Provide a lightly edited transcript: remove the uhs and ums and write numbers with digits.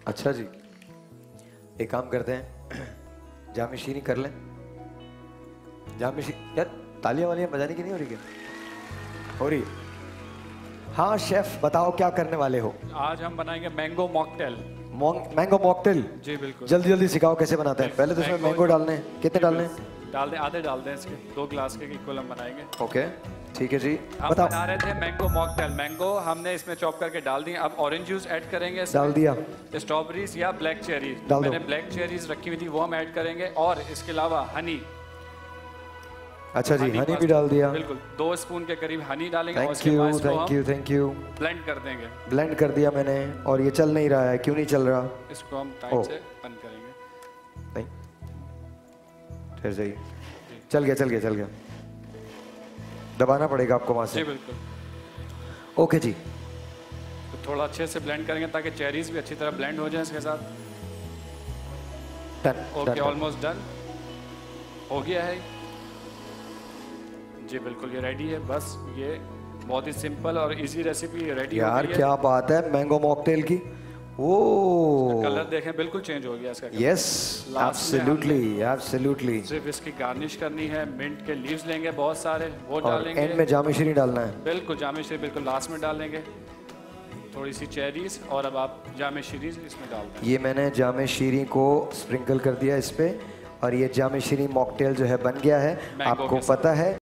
अच्छा जी, एक काम करते हैं, जामे शीरी कर लें। जामे शीरी यार, तालियां वालियां बजाने की नहीं हो रही क्या? हो रही? हाँ शेफ, बताओ क्या करने वाले हो? आज हम बनाएंगे मैंगो मॉकटेल। Mango mocktail? जी बिल्कुल। जल्दी जल्दी सिखाओ कैसे बनाते हैं। पहले तो इसमें मैंगो डालने हैं, कितने डालने हैं? डाल दें, आधे डाल दें इसके, 2 ग्लास के इक्वल हम बनाएंगे। ओके ठीक है जी, हम बताओ। बना रहे थे मैंगो मॉकटेल। मैंगो हमने इसमें चॉप करके डाल दी। अब ऑरेंज जूस ऐड करेंगे इसमें। डाल दिया। स्ट्रॉबेरीज या ब्लैक चेरीज, मैंने ब्लैक चेरीज रखी हुई थी वो हम ऐड करेंगे, और इसके अलावा हनी। अच्छा जी, हनी भी डाल दिया। बिल्कुल, 2 स्पून के करीब हनी डालेंगे। Thank you thank you. Blend कर देंगे। ब्लेंड कर दिया मैंने, और ये चल नहीं रहा है, क्यों नहीं चल रहा? इसको हम टाइट से बंद करेंगे। नहीं, ठहर जाइए। चल गया चल गया चल गया। दबाना पड़ेगा आपको वहां से? जी बिल्कुल। ओके जी, तो थोड़ा अच्छे से ब्लेंड करेंगे ताकि चेरीज भी अच्छी तरह ब्लेंड हो जाए इसके साथ। डन। ओके, ऑलमोस्ट डन हो गया है जी। बिल्कुल ये रेडी है। बस ये बहुत ही सिंपल और इजी रेसिपी रेडी हो गई है। यार क्या बात है मैंगो मॉकटेल की। वो कलर देखें, बिल्कुल चेंज हो गया इसका। Yes, absolutely absolutely. सिर्फ इसकी गार्निश करनी है। मिंट के लीव्स लेंगे बहुत सारे, वो डालेंगे। एंड में जामे शीरी डालना है। बिल्कुल, जामे शीरी बिल्कुल लास्ट में डालेंगे। थोड़ी सी चेरीज, और अब आप जामे शीरी इसमें डाल दें। ये मैंने जामे शीरी को स्प्रिंकल कर दिया इस पे, और ये जामे शीरी मॉकटेल जो है बन गया है। आपको पता है